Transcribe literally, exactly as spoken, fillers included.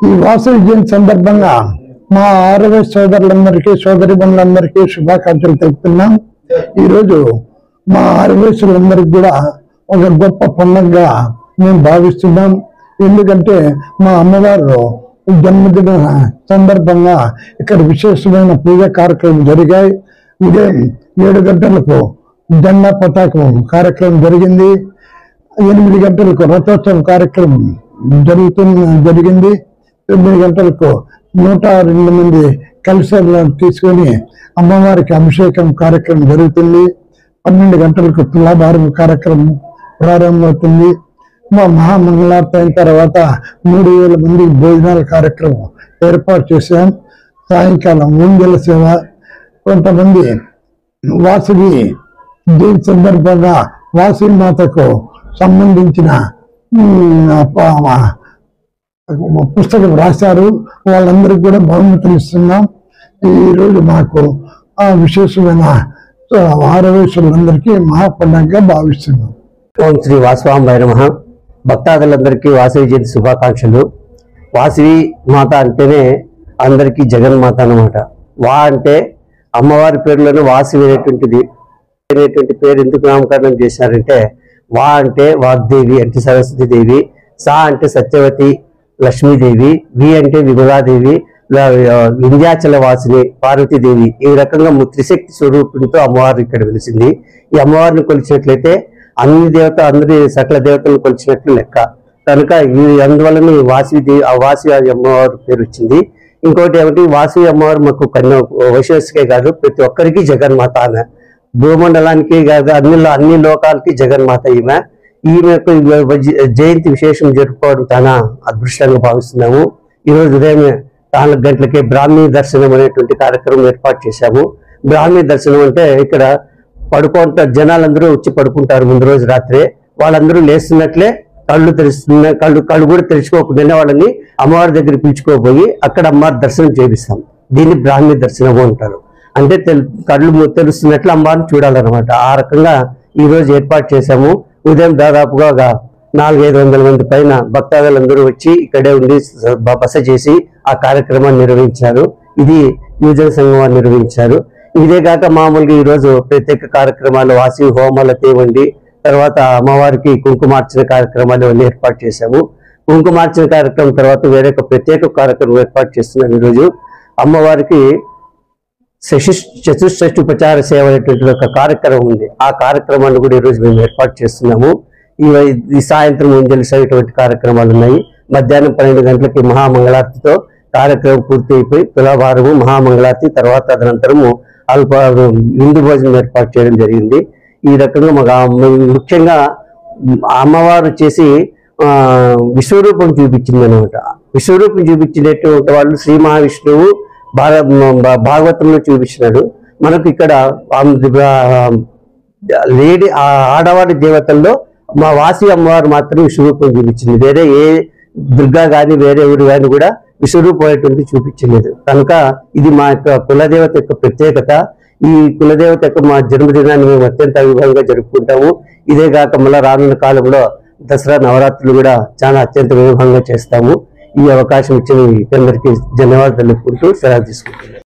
ఈ వాసవి జయంతి సందర్భంగా మా ఆరవ సోదరులందరికీ సోదరిమణులందరికీ శుభాకాంక్షలు తెలుపుతున్నాం. ఈరోజు మా ఆరవేసులందరికీ కూడా ఒక గొప్ప పండుగగా మేము భావిస్తున్నాం. ఎందుకంటే మా అమ్మవారు జన్మదిన సందర్భంగా ఇక్కడ విశేషమైన పూజా కార్యక్రమం జరిగాయి. ఉదయం ఏడు గంటలకు జెండా పతాకం కార్యక్రమం జరిగింది. ఎనిమిది గంటలకు రథోత్సవం కార్యక్రమం జరుగుతున్న జరిగింది. తొమ్మిది గంటలకు నూట రెండు మంది కలశాలను తీసుకొని అమ్మవారికి అభిషేకం కార్యక్రమం జరుగుతుంది. పన్నెండు గంటలకు తులాభారం కార్యక్రమం ప్రారంభమవుతుంది. మా మహామంగళారతి అయిన తర్వాత మూడు వేల మంది భోజనాల కార్యక్రమం ఏర్పాటు చేశాం. సాయంకాలం ఊంజల సేవ, కొంతమంది వాసవి జయంతి సందర్భంగా వాసవి మాతకు సంబంధించిన పుస్తకం రాశారు. వాళ్ళందరికీ కూడా బహుమతులు ఇస్తున్నాం. ఈరోజు మాకు ఆ విశేషమైన ఆరవేశులందరికీ మహాపండగగా భావిస్తున్నాం. ఓం శ్రీ వాసవాంబాయ నమః. భక్తాదులందరికీ వాసవి జయంతి శుభాకాంక్షలు. వాసవి మాత అంటేనే అందరికీ జగన్మాత అన్నమాట. వా అంటే అమ్మవారి పేరులోనే వాసవి అనేటువంటిది అనేటువంటి పేరు ఎందుకు నామకరణం చేశారంటే, వా అంటే వాగ్దేవి అంటే సరస్వతి దేవి, సా అంటే సత్యవతి లక్ష్మీదేవి, వి అంటే విమలాదేవి, వింధ్యాచల వాసిని పార్వతీదేవి. ఈ రకంగా త్రిశక్తి స్వరూపంతో అమ్మవారు ఇక్కడ వెలిసింది. ఈ అమ్మవారిని కొలిచినట్లయితే అన్ని దేవత అందరి సకల దేవతలను కొలిచినట్లు లెక్క. కనుక ఈ అందువలన వాసవి దేవి ఆ వాసవి అమ్మవారు పేరు వచ్చింది. ఇంకోటి ఏమిటి, వాసవి అమ్మవారు మాకు కన్య వైశ్వస్కే కాదు ప్రతి ఒక్కరికి జగన్మాత ఆమె. భూమండలానికి కాదు అన్ని అన్ని లోకాలకి జగన్మాత ఈమె. ఈమె యొక్క జయంతి విశేషం జరుపుకోవడం చాలా అదృష్టంగా భావిస్తున్నాము. ఈరోజు ఉదయం నాలుగు గంటలకే బ్రాహ్మీ దర్శనం అనేటువంటి కార్యక్రమం ఏర్పాటు చేశాము. బ్రాహ్మీ దర్శనం అంటే ఇక్కడ పడుకుంటారు, జనాలందరూ వచ్చి పడుకుంటారు ముందు రోజు రాత్రే. వాళ్ళందరూ లేస్తున్నట్లే కళ్ళు తెరుస్తున్న కళ్ళు కళ్ళు కూడా తెరుచుకోకుండానే వాళ్ళని అమ్మవారి దగ్గర పిలుచుకోపోయి అక్కడ అమ్మవారి దర్శనం చేపిస్తాం. దీన్ని బ్రాహ్మీ దర్శనము అంటారు. అంటే కళ్ళు తెరుస్తున్నట్లు అమ్మవారిని చూడాలన్నమాట. ఆ రకంగా ఈ రోజు ఏర్పాటు చేశాము. ఉదయం దాదాపుగా ఒక నాలుగైదు వందల మంది పైన భక్తాదులందరూ వచ్చి ఇక్కడే ఉండి బస చేసి ఆ కార్యక్రమాన్ని నిర్వహించారు. ఇది యువజన సంఘం వారు నిర్వహించారు. ఇదే కాక మామూలుగా ఈరోజు ప్రత్యేక కార్యక్రమాలు వాసవి హోమాలు తేవండి, తర్వాత అమ్మవారికి కుంకుమార్చన కార్యక్రమాలు అన్ని ఏర్పాటు చేశాము. కుంకుమార్చన కార్యక్రమం తర్వాత వేరే ఒక ప్రత్యేక కార్యక్రమం ఏర్పాటు చేస్తున్నాం. ఈరోజు అమ్మవారికి చతుష్షష్టి ఉపచార సేవ అనేటువంటి ఒక కార్యక్రమం ఉంది. ఆ కార్యక్రమాన్ని కూడా ఈరోజు మేము ఏర్పాటు చేస్తున్నాము. ఈ సాయంత్రం ముంజలు ఇటువంటి కార్యక్రమాలు ఉన్నాయి. మధ్యాహ్నం పన్నెండు గంటలకి మహామంగళారతితో కార్యక్రమం పూర్తి అయిపోయి తులాభారము మహామంగళారతి తర్వాత అనంతరము అల్ప విందు భోజనం ఏర్పాటు చేయడం జరిగింది. ఈ రకంగా మాకు ముఖ్యంగా అమ్మవారు వచ్చేసి ఆ విశ్వరూపం చూపించింది అనమాట. విశ్వరూపం చూపించినటువంటి వాళ్ళు శ్రీ మహావిష్ణువు భాగవతంలో చూపించినాడు. మనకు ఇక్కడ లేడీ ఆడవారి దేవతల్లో మా వాసి అమ్మవారు మాత్రం విశ్వరూపం చూపించింది. వేరే ఏ దుర్గా కానీ వేరే ఊరు కానీ కూడా విశ్వరూపం అనేటువంటి చూపించలేదు. కనుక ఇది మా యొక్క కులదేవత యొక్క ప్రత్యేకత. ఈ కులదేవత యొక్క మా జన్మదినాన్ని మేము అత్యంత వైభవంగా జరుపుకుంటాము. ఇదే కాక మళ్ళా రానున్న కాలంలో దసరా నవరాత్రులు కూడా చాలా అత్యంత వైభవంగా చేస్తాము. ఈ అవకాశం ఇచ్చిన అందరికీ ధన్యవాదాలు తెలుపుకుంటూ సెలవు తీసుకుంటున్నాను.